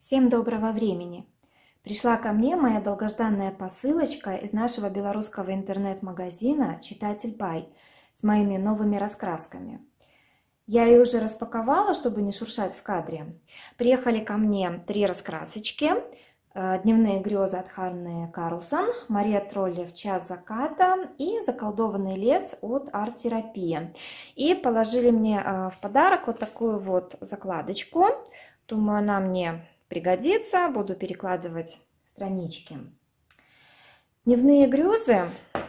Всем доброго времени! Пришла ко мне моя долгожданная посылочка из нашего белорусского интернет-магазина «Читатель Бай» с моими новыми раскрасками. Я ее уже распаковала, чтобы не шуршать в кадре. Приехали ко мне 3 раскрасочки. «Дневные грезы» от Ханны Карлсон, «Мария Тролли в час заката» и «Заколдованный лес» от арт-терапии. И положили мне в подарок вот такую вот закладочку. Думаю, она мне пригодится. Буду перекладывать странички. «Дневные грезы»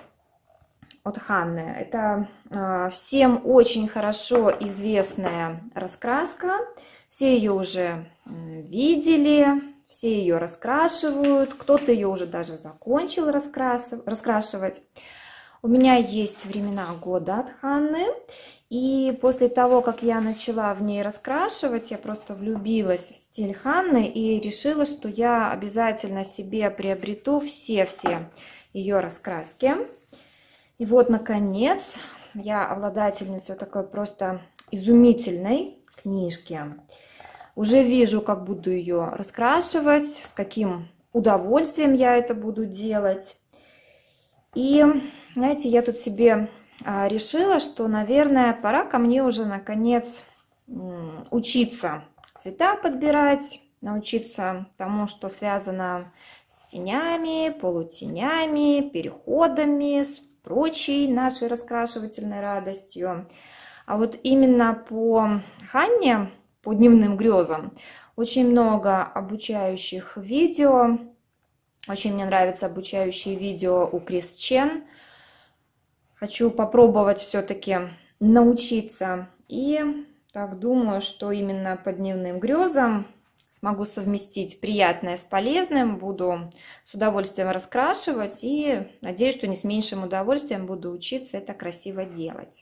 от Ханны. Это всем очень хорошо известная раскраска. Все ее уже видели, все ее раскрашивают. Кто-то ее уже даже закончил раскрашивать. У меня есть «Времена года» от Ханны. И после того, как я начала в ней раскрашивать, я просто влюбилась в стиль Ханны и решила, что я обязательно себе приобрету все ее раскраски. И вот, наконец, я обладательница вот такой просто изумительной книжки. Уже вижу, как буду ее раскрашивать, с каким удовольствием я это буду делать. И, знаете, я тут себе решила, что, наверное, пора ко мне уже, наконец, учиться цвета подбирать, научиться тому, что связано с тенями, полутенями, переходами, с прочей нашей раскрашивательной радостью. А вот именно по Ханне, по «Дневным грезам», очень много обучающих видео. Очень мне нравятся обучающие видео у Крис Чен. Хочу попробовать все-таки научиться. И так думаю, что именно по «Дневным грезам» смогу совместить приятное с полезным. Буду с удовольствием раскрашивать. И надеюсь, что не с меньшим удовольствием буду учиться это красиво делать.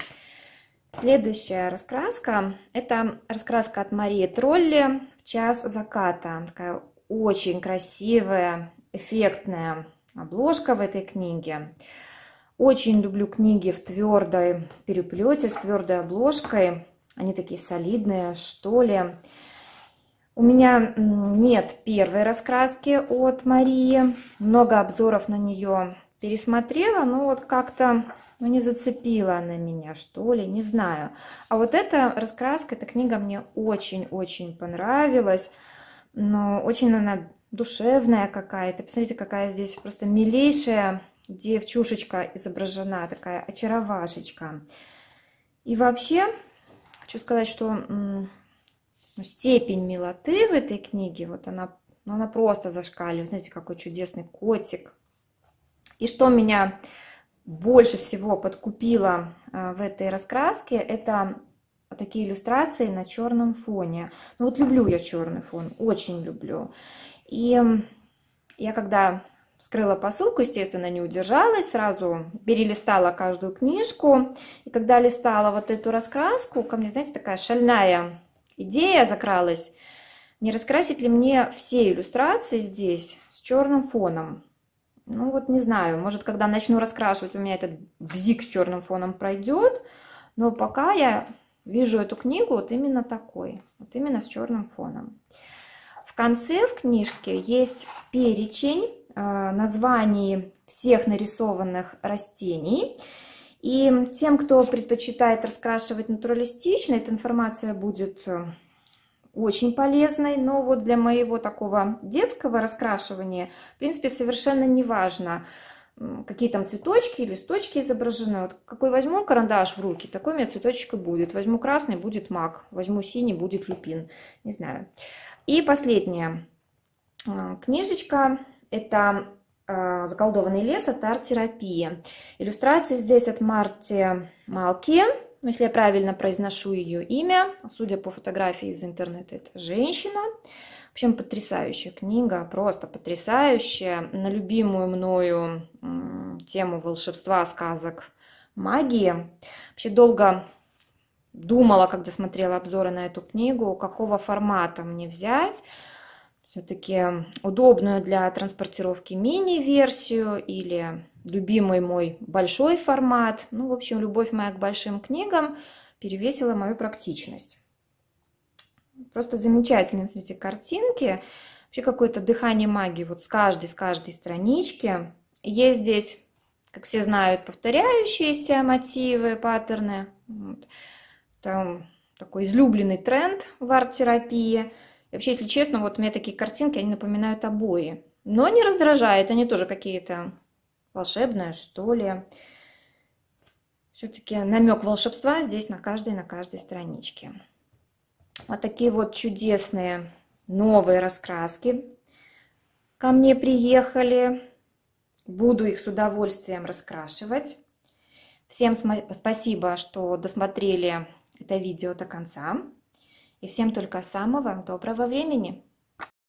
Следующая раскраска. Это раскраска от Марии Тролли в час заката. Такая очень красивая, эффектная обложка в этой книге. Очень люблю книги в твердой переплете, с твердой обложкой. Они такие солидные, что ли. У меня нет первой раскраски от Марии. Много обзоров на нее пересмотрела, но вот как-то не зацепила она меня, что ли, не знаю. А вот эта раскраска, эта книга мне очень-очень понравилась. Но очень она душевная какая-то. Посмотрите, какая здесь просто милейшая девчушечка изображена, такая очаровашечка. И вообще, хочу сказать, что степень милоты в этой книге, вот она просто зашкаливает. Знаете, какой чудесный котик. И что меня больше всего подкупило в этой раскраске, это такие иллюстрации на черном фоне. Ну вот люблю я черный фон, очень люблю. И я когда вскрыла посылку, естественно, не удержалась, сразу перелистала каждую книжку. И когда листала вот эту раскраску, ко мне, знаете, такая шальная идея закралась. Не раскрасить ли мне все иллюстрации здесь с черным фоном? Ну вот не знаю, может, когда начну раскрашивать, у меня этот бзик с черным фоном пройдет. Но пока я вижу эту книгу вот именно такой, вот именно с черным фоном. В конце в книжке есть перечень названий всех нарисованных растений. И тем, кто предпочитает раскрашивать натуралистично, эта информация будет очень полезной. Но вот для моего такого детского раскрашивания, в принципе, совершенно не важно, какие там цветочки, листочки изображены. Вот какой возьму карандаш в руки, такой у меня цветочек и будет. Возьму красный, будет мак. Возьму синий, будет люпин. Не знаю. И последняя книжечка. Это «Заколдованный лес» от арт-терапии. Иллюстрации здесь от Марти Малки. Ну, если я правильно произношу ее имя. Судя по фотографии из интернета, это женщина. В общем, потрясающая книга, просто потрясающая. На любимую мною тему волшебства, сказок, магии. Вообще долго думала, когда смотрела обзоры на эту книгу, какого формата мне взять. Все-таки удобную для транспортировки мини-версию или любимый мой большой формат. Ну, в общем, любовь моя к большим книгам перевесила мою практичность. Просто замечательные, смотрите, картинки. Вообще какое-то дыхание магии вот с каждой странички. Есть здесь, как все знают, повторяющиеся мотивы, паттерны. Вот. Там такой излюбленный тренд в арт-терапии. И вообще, если честно, вот мне такие картинки, они напоминают обои. Но не раздражает, они тоже какие-то волшебные, что ли. Все-таки намек волшебства здесь на каждой страничке. Вот такие вот чудесные новые раскраски ко мне приехали. Буду их с удовольствием раскрашивать. Всем спасибо, что досмотрели это видео до конца. И всем только самого доброго времени.